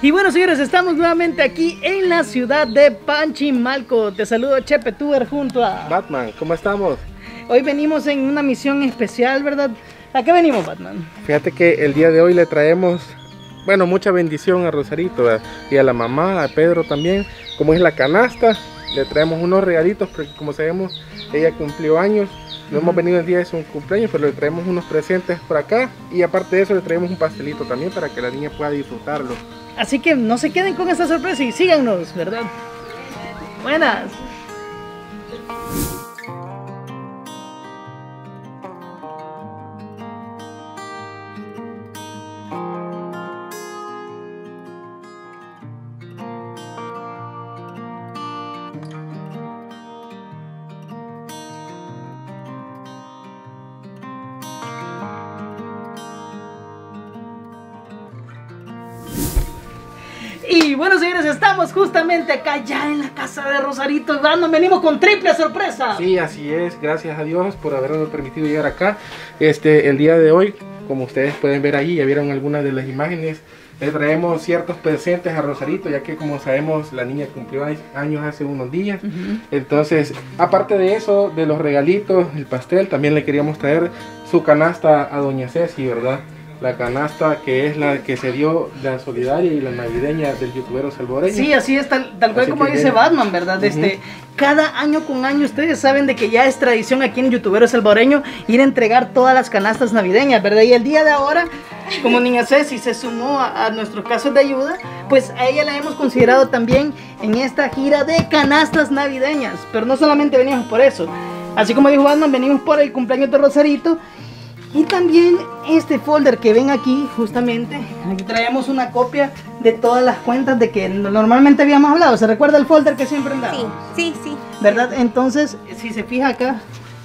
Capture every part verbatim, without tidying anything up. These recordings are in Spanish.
Y bueno, señores, estamos nuevamente aquí en la ciudad de Panchimalco. Te saludo, Chepe Tuber, junto a Batman. ¿Cómo estamos? Hoy venimos en una misión especial, ¿verdad? ¿A qué venimos, Batman? Fíjate que el día de hoy le traemos, bueno, mucha bendición a Rosarito, ¿verdad? Y a la mamá, a Pedro también. Como es la canasta, le traemos unos regalitos, porque como sabemos, ella cumplió años. No hemos venido el día de su cumpleaños, pero le traemos unos presentes por acá. Y aparte de eso, le traemos un pastelito también para que la niña pueda disfrutarlo. Así que no se queden con esta sorpresa y síganos, ¿verdad? Buenas. Y bueno, señores, estamos justamente acá ya en la casa de Rosarito. Nos venimos con triple sorpresa. Sí, así es. Gracias a Dios por habernos permitido llegar acá. Este, el día de hoy, como ustedes pueden ver ahí, ya vieron algunas de las imágenes. Le traemos ciertos presentes a Rosarito, ya que como sabemos la niña cumplió años hace unos días. Uh-huh. Entonces, aparte de eso, de los regalitos, el pastel, también le queríamos traer su canasta a doña Ceci, ¿verdad? La canasta que es la que se dio la solidaria y la navideña del youtubero salvadoreño. Sí, así es, tal, tal cual como dice Batman, ¿verdad? Uh-huh. Este, cada año con año ustedes saben de que ya es tradición aquí en youtubero salvadoreño ir a entregar todas las canastas navideñas, ¿verdad? Y el día de ahora, como niña Ceci se sumó a, a nuestros casos de ayuda, pues a ella la hemos considerado también en esta gira de canastas navideñas. Pero no solamente venimos por eso, así como dijo Batman, venimos por el cumpleaños de Rosarito. Y también este folder que ven aquí, justamente, aquí traemos una copia de todas las cuentas de que normalmente habíamos hablado. ¿Se recuerda el folder que siempre andaba? Sí, sí, sí. ¿Verdad? Entonces, si se fija acá,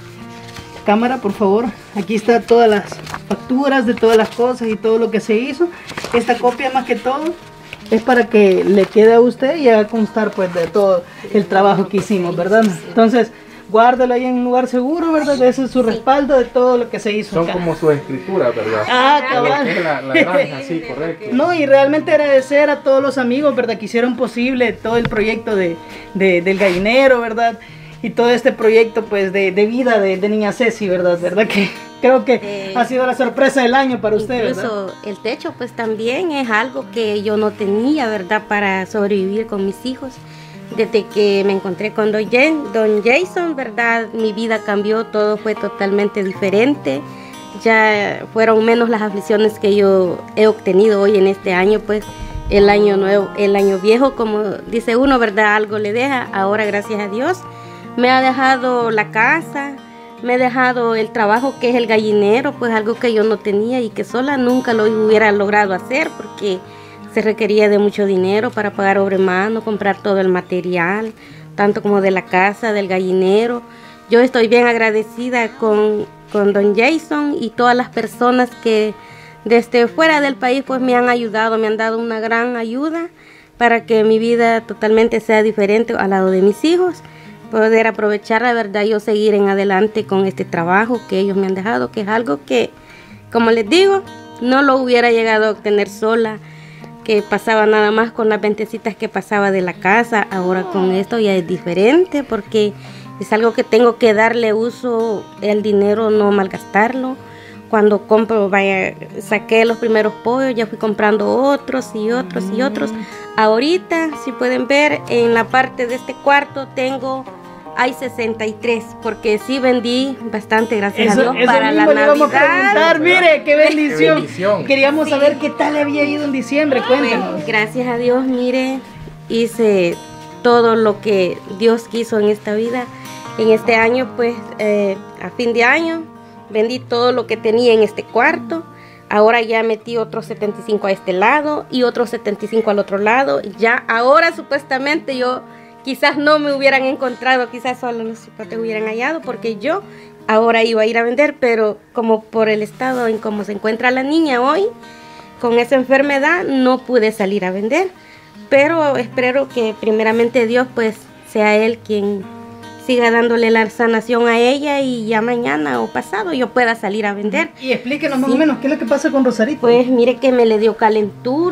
cámara, por favor, aquí está todas las facturas de todas las cosas y todo lo que se hizo. Esta copia más que todo es para que le quede a usted y haga constar pues de todo el trabajo que hicimos, ¿verdad? Entonces, guárdalo ahí en un lugar seguro, ¿verdad? Ese es su respaldo de todo lo que se hizo. Son acá como su escritura, ¿verdad? Ah, cabal. La, la granja, sí, correcto. No, y realmente agradecer a todos los amigos, ¿verdad? Que hicieron posible todo el proyecto de, de, del gallinero, ¿verdad? Y todo este proyecto, pues, de, de vida de, de niña Ceci, ¿verdad? ¿Verdad? Que creo que eh, ha sido la sorpresa del año para usted, incluso ¿verdad? El techo, pues, también es algo que yo no tenía, ¿verdad? Para sobrevivir con mis hijos. Desde que me encontré con don, Jen, don Jason, ¿verdad? Mi vida cambió, todo fue totalmente diferente. Ya fueron menos las aflicciones que yo he obtenido hoy en este año, pues el año nuevo, el año viejo, como dice uno, ¿verdad? Algo le deja. Ahora, gracias a Dios, me ha dejado la casa, me ha dejado el trabajo que es el gallinero, pues algo que yo no tenía y que sola nunca lo hubiera logrado hacer, porque se requería de mucho dinero para pagar obra en mano, comprar todo el material, tanto como de la casa, del gallinero. Yo estoy bien agradecida con, con don Jason y todas las personas que desde fuera del país pues me han ayudado, me han dado una gran ayuda para que mi vida totalmente sea diferente al lado de mis hijos, poder aprovechar la verdad, yo seguir en adelante con este trabajo que ellos me han dejado, que es algo que, como les digo, no lo hubiera llegado a obtener sola, que pasaba nada más con las ventecitas que pasaba de la casa. Ahora con esto ya es diferente porque es algo que tengo que darle uso, el dinero no malgastarlo. Cuando compro, vaya, saqué los primeros pollos, ya fui comprando otros y otros y otros. Ahorita, si pueden ver, en la parte de este cuarto tengo, hay sesenta y tres, porque sí vendí bastante, gracias eso, a Dios, eso para la Navidad. Vamos a preguntar, mire, qué bendición. Qué bendición. Queríamos sí. saber qué tal había ido en diciembre, cuéntenos. Bueno, gracias a Dios, mire, hice todo lo que Dios quiso en esta vida. En este año, pues, eh, a fin de año, vendí todo lo que tenía en este cuarto. Ahora ya metí otros setenta y cinco a este lado y otros setenta y cinco al otro lado. Ya ahora supuestamente yo quizás no me hubieran encontrado, quizás solo los chipotes hubieran hallado, porque yo ahora iba a ir a vender, pero como por el estado en cómo se encuentra la niña hoy, con esa enfermedad, no pude salir a vender. Pero espero que primeramente Dios, pues, sea Él quien siga dándole la sanación a ella y ya mañana o pasado yo pueda salir a vender. Y explíquenos más sí. o menos qué es lo que pasa con Rosarito. Pues mire que me le dio calentura,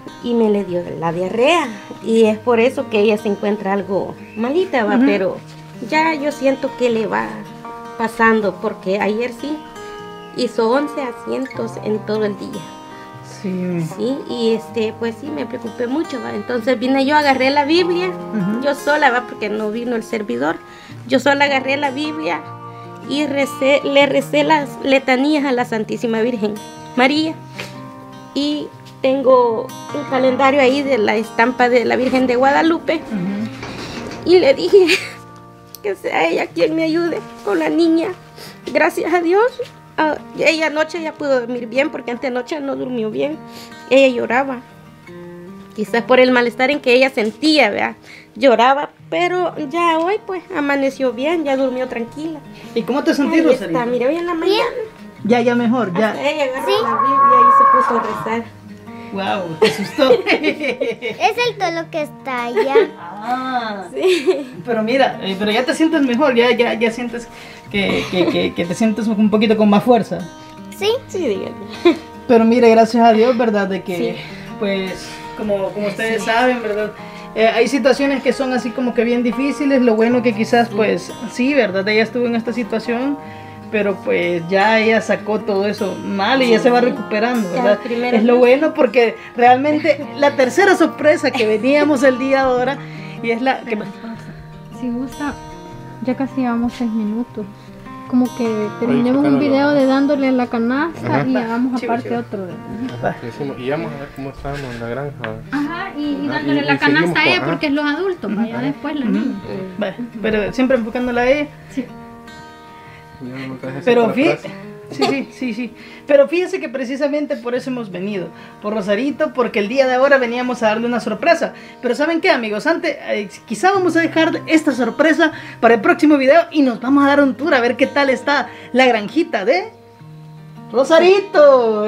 y me le dio la diarrea. Y es por eso que ella se encuentra algo malita, ¿va? Uh-huh. Pero ya yo siento que le va pasando, porque ayer sí hizo once asientos en todo el día. Sí. Sí, y este, pues sí, me preocupé mucho, ¿va? Entonces vine yo, agarré la Biblia, uh-huh. yo sola, ¿va? Porque no vino el servidor. Yo sola agarré la Biblia y recé, le recé las letanías a la Santísima Virgen María. Y tengo el calendario ahí de la estampa de la Virgen de Guadalupe. Uh-huh. Y le dije que sea ella quien me ayude con la niña. Gracias a Dios. Uh, ella anoche ya pudo dormir bien, porque antenoche no durmió bien. Ella lloraba. Quizás por el malestar en que ella sentía, ¿verdad? Lloraba, pero ya hoy pues amaneció bien, ya durmió tranquila. ¿Y cómo te sentís, Rosarito? Mira, hoy en la mañana. Ya, ya mejor, ya. Hasta ella agarró ¿Sí? la Biblia y se puso a rezar. Wow, te asustó. Es el tolo que está allá. Ah, sí. Pero mira, eh, pero ya te sientes mejor, ya, ya, ya sientes que, que, que, que te sientes un poquito con más fuerza. Sí. Sí, dígame. Pero mire, gracias a Dios, ¿verdad? De que, sí. pues, como, como ustedes sí. saben, ¿verdad? Eh, hay situaciones que son así como que bien difíciles. Lo bueno que quizás, pues, sí, ¿verdad? Ella estuvo en esta situación, pero pues ya ella sacó todo eso mal y ya se va recuperando, ¿verdad? Es lo bueno, porque realmente la tercera sorpresa que veníamos el día ahora, y es la que... Si gusta, ya casi llevamos seis minutos. Como que terminemos un video de dándole la canasta. Ajá. Y hagamos sí, aparte sí. otro. Y vamos a ver cómo estamos en la granja. Ajá, y, y dándole ah, y, la y canasta a ella con, porque es los adultos, uh-huh. vaya después la niña. Uh-huh. Vale, pero siempre enfocándola a ella. Sí. Pero fíjese, sí, sí, sí, sí. Pero fíjese que precisamente por eso hemos venido, por Rosarito, porque el día de ahora veníamos a darle una sorpresa. Pero ¿saben qué, amigos? Antes, eh, quizá vamos a dejar esta sorpresa para el próximo video y nos vamos a dar un tour a ver qué tal está la granjita de Rosarito.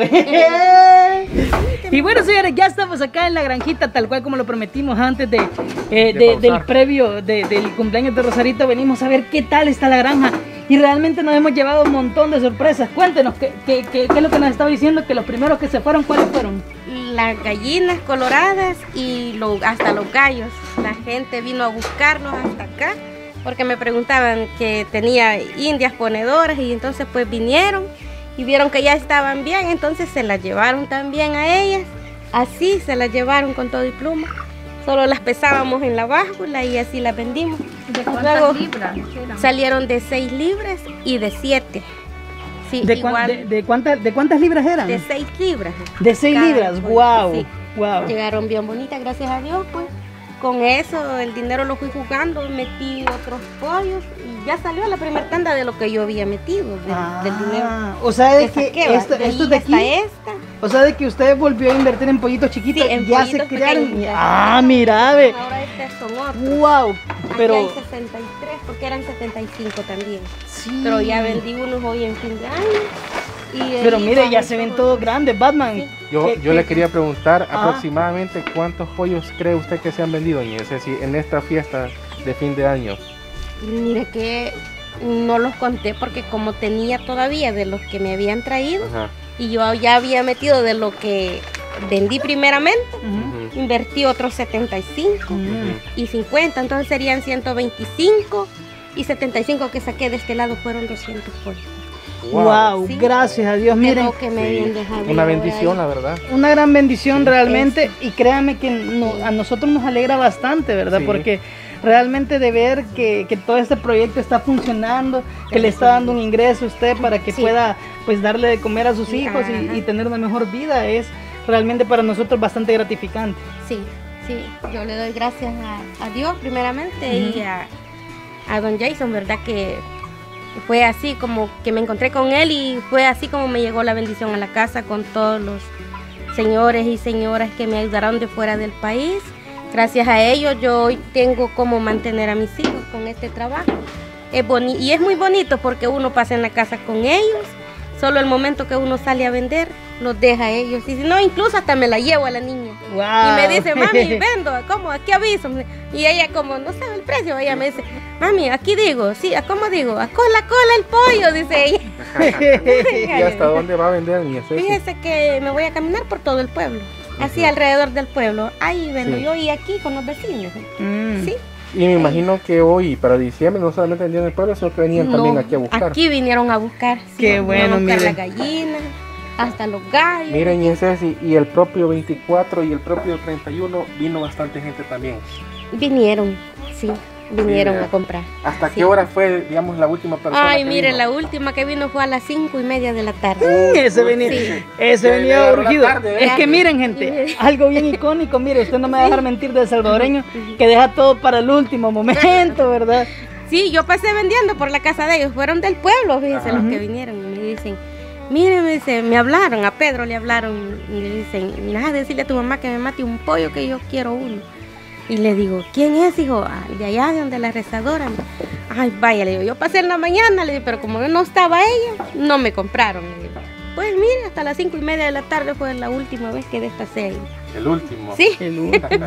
Y bueno, señores, ya estamos acá en la granjita, tal cual como lo prometimos antes de, eh, de, del previo de, del cumpleaños de Rosarito. Venimos a ver qué tal está la granja. Y realmente nos hemos llevado un montón de sorpresas. Cuéntenos, ¿qué, qué, qué, qué es lo que nos estaba diciendo? Que los primeros que se fueron, ¿cuáles fueron? Las gallinas coloradas y lo, hasta los gallos. La gente vino a buscarnos hasta acá porque me preguntaban que tenía indias ponedoras, y entonces pues vinieron y vieron que ya estaban bien, entonces se las llevaron también a ellas. Así se las llevaron con todo y pluma. Solo las pesábamos en la báscula y así las vendimos. ¿De cuántas Luego, libras? Salieron de seis libras y de siete. Sí, ¿De, igual, de, de, cuántas, ¿De cuántas libras eran? De seis libras. De seis libras, wow, sí. wow. Llegaron bien bonitas, gracias a Dios, pues. Con eso, el dinero lo fui jugando, metí otros pollos y ya salió la primera tanda de lo que yo había metido, de, ah, del dinero. O sea, de que, que esto, de esto de aquí, esta. O sea, de que usted volvió a invertir en pollitos chiquitos, sí, en ya pollitos se crearon. Pequeños. Ah, mira, ve. Ahora estos son otros. Wow, pero... Aquí hay sesenta y tres, porque eran setenta y cinco también. Sí. Pero ya vendí unos hoy en fin de año. Y pero mire, ya se ven todos grandes, Batman. Sí. Yo, ¿Qué, yo qué? le quería preguntar ah. aproximadamente cuántos pollos cree usted que se han vendido en, ese, en esta fiesta de fin de año. Mire que no los conté porque como tenía todavía de los que me habían traído. Ajá. Y yo ya había metido de lo que vendí primeramente, uh-huh. invertí otros setenta y cinco uh-huh. y cincuenta, entonces serían ciento veinticinco, y setenta y cinco que saqué de este lado fueron doscientos pollos. Wow, wow, sí. Gracias a Dios, miren, que me sí. una bendición, la verdad. Una gran bendición, sí, realmente, es. Y créanme que no, a nosotros nos alegra bastante, ¿verdad? Sí. Porque realmente de ver que, que todo este proyecto está funcionando, que sí, le está dando un ingreso a usted para que sí. pueda pues darle de comer a sus hijos y, y tener una mejor vida, es realmente para nosotros bastante gratificante. Sí, sí, yo le doy gracias a, a Dios primeramente uh-huh. y a, a don Jason, ¿verdad? Que fue así como que me encontré con él y fue así como me llegó la bendición a la casa con todos los señores y señoras que me ayudaron de fuera del país. Gracias a ellos yo hoy tengo cómo mantener a mis hijos con este trabajo. Es boni- y es muy bonito porque uno pasa en la casa con ellos, solo el momento que uno sale a vender los deja a ellos. Y si no, incluso hasta me la llevo a la niña. Wow. Y me dice, mami, vendo, ¿cómo? Aquí aviso. Y ella como no sabe el precio, ella me dice, mami, aquí digo, sí, ¿cómo digo? A cola, cola el pollo, dice ella. ¿Y hasta dónde va a vender, mi Ceci? Fíjese que me voy a caminar por todo el pueblo. así Ujú. alrededor del pueblo. Ahí vendo Sí. yo y aquí con los vecinos. Mm. Sí. Y me imagino que hoy, para diciembre, no solamente vendían en el pueblo, sino que venían No, también aquí a buscar. Aquí vinieron a buscar. sí, Qué vinieron bueno, a buscar mire. las gallinas, hasta los gallos. Miren, y ese y, y el propio veinticuatro y el propio treinta y uno vino bastante gente también. Vinieron, sí, vinieron Sí, a comprar. ¿Hasta Sí. qué hora fue, digamos, la última persona Ay, que mire, vino? la última que vino fue a las cinco y media de la tarde. Ese venía, Sí. ese Se le venía agarró la urgido. tarde, ¿eh? Es que miren, gente, algo bien icónico. Mire, usted no me va a dejar mentir del salvadoreño que deja todo para el último momento, ¿verdad? Sí, yo pasé vendiendo por la casa de ellos, fueron del pueblo, fíjense Ajá. los que vinieron y me dicen, mire, me dice, me hablaron, a Pedro le hablaron y le dicen, mira, decirle a tu mamá que me mate un pollo que yo quiero uno. Y le digo, ¿quién es, hijo? "Ah, de allá, de donde la rezadora. Ay, vaya, le digo, yo pasé en la mañana, le digo, pero como no estaba ella, no me compraron. Le digo, pues mire, hasta las cinco y media de la tarde fue la última vez que destacé ahí. El último. Sí, El último.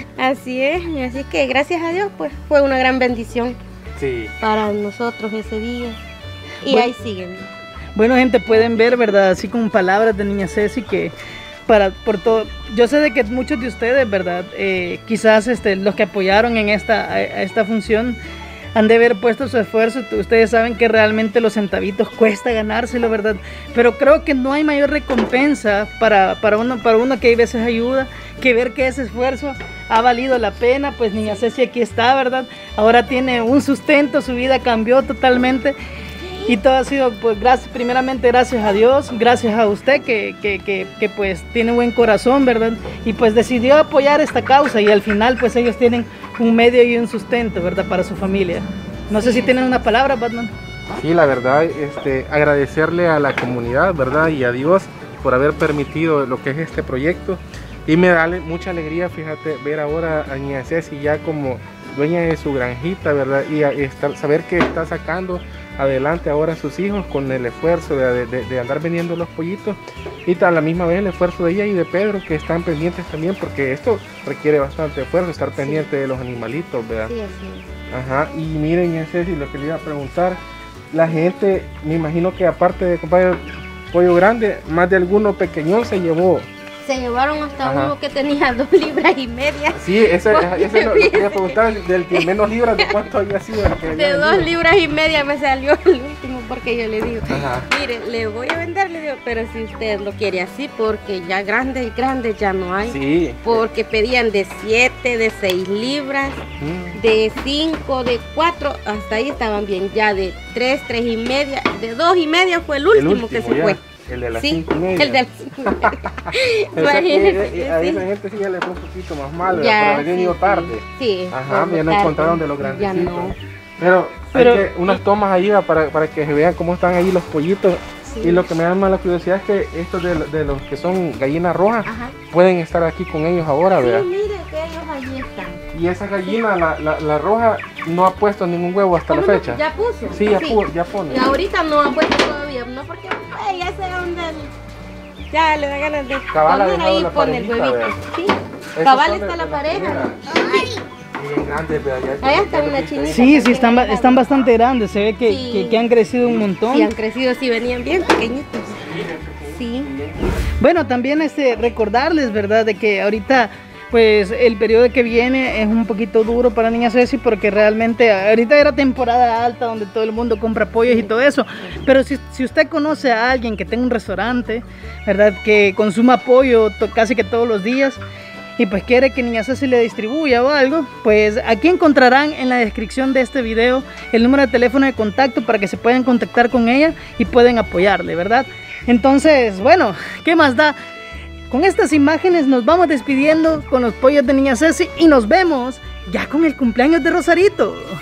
así es, así que gracias a Dios, pues fue una gran bendición Sí. para nosotros ese día. Y Bueno. ahí siguen. Bueno, gente, pueden ver, ¿verdad? Así con palabras de niña Ceci que para por todo, yo sé de que muchos de ustedes, ¿verdad? Eh, quizás este, los que apoyaron en esta, a, a esta función han de haber puesto su esfuerzo. Ustedes saben que realmente los centavitos cuesta ganárselo, ¿verdad? Pero creo que no hay mayor recompensa para, para, uno, para uno que hay veces ayuda que ver que ese esfuerzo ha valido la pena. Pues niña Ceci aquí está, ¿verdad? Ahora tiene un sustento, su vida cambió totalmente. Y todo ha sido, pues, gracias, primeramente gracias a Dios, gracias a usted que, que, que, que, pues tiene buen corazón, ¿verdad? Y pues decidió apoyar esta causa y al final pues ellos tienen un medio y un sustento, ¿verdad? Para su familia. No sé si tienen una palabra, Batman. Sí, la verdad, este, agradecerle a la comunidad, ¿verdad? Y a Dios por haber permitido lo que es este proyecto. Y me da ale- mucha alegría, fíjate, ver ahora a Niña Ceci ya como dueña de su granjita, ¿verdad? Y, a- y estar, saber que está sacando adelante ahora a sus hijos con el esfuerzo de, de- de andar vendiendo los pollitos y a la misma vez el esfuerzo de ella y de Pedro, que están pendientes también, porque esto requiere bastante esfuerzo, estar pendiente de los animalitos, ¿verdad? Sí, así es. Ajá, y miren, ya sé si lo que le iba a preguntar, la gente, me imagino que aparte de comprar pollo grande, más de alguno pequeñón se llevó. Se llevaron hasta Ajá. uno que tenía dos libras y media. Sí, ese, Porque ese lo, lo quería fíjese. preguntar, del que menos libras, ¿de cuánto había sido? El que había De dos vendido? libras y media me salió el último porque yo le digo, Ajá. mire, le voy a vender, le digo, pero si usted lo quiere así, porque ya grandes, grandes ya no hay. Sí. Porque pedían de siete, de seis libras, Mm. de cinco, de cuatro, hasta ahí estaban bien, ya de tres, tres y media, de dos y media fue el último, El que se ya, fue. El de las Sí, cinco y media. el de las cinco y media. O sea que, Imagínese, eh, a sí. esa gente sí ya le fue un poquito más mal, ¿verdad? Ya, Pero habían sí, ido sí. tarde. Sí, Ajá, por ya no tarde. encontraron de los Ya grandecitos. no. Pero, Pero- hay que, unas tomas ahí va, para, para que se vean cómo están ahí los pollitos. Sí. Y lo que me da más la curiosidad es que estos de, de los que son gallinas rojas Ajá. pueden estar aquí con ellos ahora, ¿verdad? Sí, mire que ellos allí están. Y esa gallina, la, la, la roja, no ha puesto ningún huevo hasta la ¿Cómo no? fecha. Ya puso. Sí, ya, pu- ya pone. Y ahorita no ha puesto todavía, no porque pues, ya sé dónde el- ya le da ganas de Cabal ha poner dejado ahí la pone el parejita, huevito. vea. Sí. Esos Cabal son está de- la de pareja. Bien grandes, ¿verdad? Ya- Allá ya está los una viste ahí. chinita. Sí, sí, están, ba- están bastante grandes. Se ve que, Sí. que, que han crecido un montón. Sí, han crecido, sí, venían bien pequeñitos. Sí. Bueno, también este, recordarles, ¿verdad? De que ahorita, pues, el periodo que viene es un poquito duro para Niña Ceci porque realmente ahorita era temporada alta donde todo el mundo compra pollos y todo eso. Pero si, si usted conoce a alguien que tenga un restaurante, ¿verdad? Que consuma pollo to- casi que todos los días y pues quiere que Niña Ceci le distribuya o algo, pues aquí encontrarán en la descripción de este video el número de teléfono de contacto para que se puedan contactar con ella y pueden apoyarle, ¿verdad? Entonces, bueno, ¿qué más da? Con estas imágenes nos vamos despidiendo con los pollos de Niña Ceci y nos vemos ya con el cumpleaños de Rosarito.